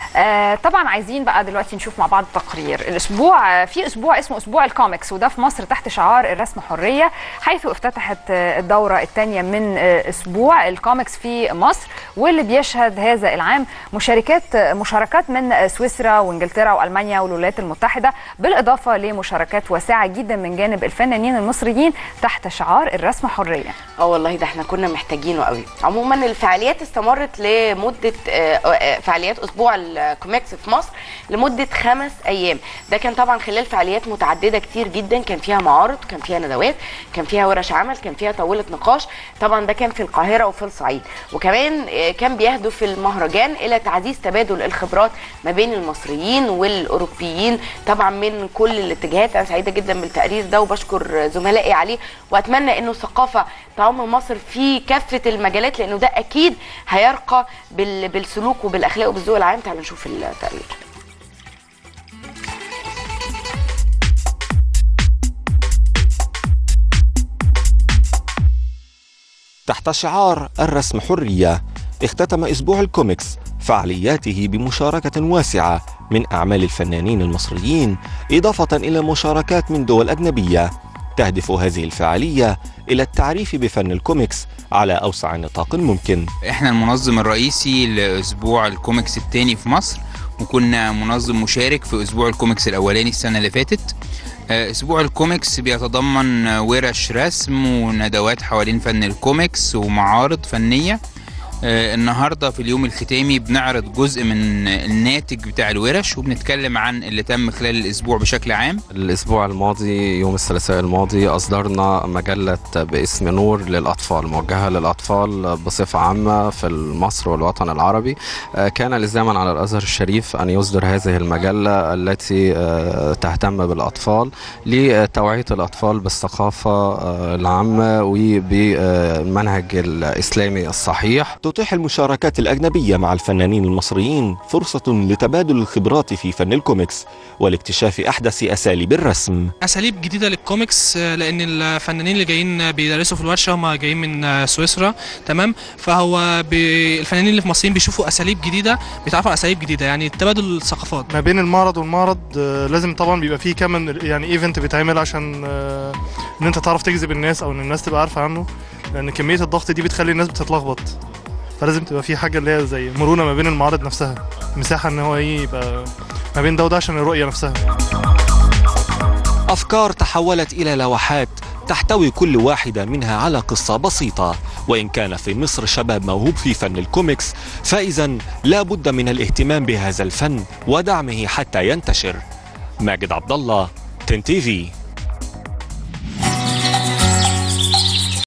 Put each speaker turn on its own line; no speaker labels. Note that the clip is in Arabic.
طبعا عايزين بقى دلوقتي نشوف مع بعض تقرير الاسبوع. في اسبوع اسمه اسبوع الكوميكس، وده في مصر تحت شعار الرسم حريه، حيث افتتحت الدوره الثانيه من اسبوع الكوميكس في مصر، واللي بيشهد هذا العام مشاركات من سويسرا وانجلترا والمانيا والولايات المتحده، بالاضافه لمشاركات واسعه جدا من جانب الفنانين المصريين تحت شعار الرسم حريه.
والله ده احنا كنا محتاجينه قوي. عموما الفعاليات استمرت لمده فعاليات اسبوع الكوميكس في مصر لمده 5 ايام. ده كان طبعا خلال فعاليات متعدده كتير جدا، كان فيها معارض، كان فيها ندوات، كان فيها ورش عمل، كان فيها طاوله نقاش. طبعا ده كان في القاهره وفي الصعيد، وكمان كان بيهدف المهرجان الى تعزيز تبادل الخبرات ما بين المصريين والاوروبيين طبعا من كل الاتجاهات. انا سعيده جدا بالتقرير ده وبشكر زملائي عليه، واتمنى انه الثقافه تعم مصر في كافه المجالات، لانه ده اكيد هيرقى بالسلوك وبالاخلاق وبالذوق العام. تعالوا نشوف التقرير.
تحت شعار الرسم حرية، اختتم أسبوع الكوميكس فعالياته بمشاركة واسعة من أعمال الفنانين المصريين، إضافة إلى مشاركات من دول أجنبية. تهدف هذه الفعالية إلى التعريف بفن الكوميكس على أوسع نطاق ممكن.
إحنا المنظم الرئيسي لأسبوع الكوميكس الثاني في مصر، وكنا منظم مشارك في أسبوع الكوميكس الأولاني السنة اللي فاتت. أسبوع الكوميكس بيتضمن ورش رسم وندوات حوالين فن الكوميكس ومعارض فنية. النهاردة في اليوم الختامي بنعرض جزء من الناتج بتاع الورش، وبنتكلم عن اللي تم خلال الأسبوع بشكل عام.
الأسبوع الماضي يوم الثلاثاء الماضي أصدرنا مجلة باسم نور للأطفال، موجهة للأطفال بصفة عامة في مصر والوطن العربي. كان لزاما على الأزهر الشريف أن يصدر هذه المجلة التي تهتم بالأطفال لتوعية الأطفال بالثقافة العامة وبالمنهج الإسلامي الصحيح.
تتيح المشاركات الأجنبية مع الفنانين المصريين فرصة لتبادل الخبرات في فن الكوميكس والاكتشاف أحدث أساليب الرسم.
أساليب جديدة للكوميكس، لأن الفنانين اللي جايين بيدرسوا في الورشة هم جايين من سويسرا، تمام؟ فهو الفنانين اللي في مصريين بيشوفوا أساليب جديدة، بيتعرفوا على أساليب جديدة، يعني تبادل الثقافات.
ما بين المعرض والمعرض لازم طبعا بيبقى فيه كمان يعني ايفنت بيتعمل عشان ان انت تعرف تجذب الناس او ان الناس تبقى عارفة عنه، لأن كمية الضغط دي بتخلي الناس بتتلخبط. فلازم تبقى في حاجه اللي هي زي مرونه ما بين المعارض نفسها، مساحه ان هو يبقى ما بين ده وده عشان الرؤيه نفسها.
أفكار تحولت إلى لوحات تحتوي كل واحدة منها على قصة بسيطة. وإن كان في مصر شباب موهوب في فن الكوميكس، فإذا لا بد من الاهتمام بهذا الفن ودعمه حتى ينتشر. ماجد عبد الله، TNTV.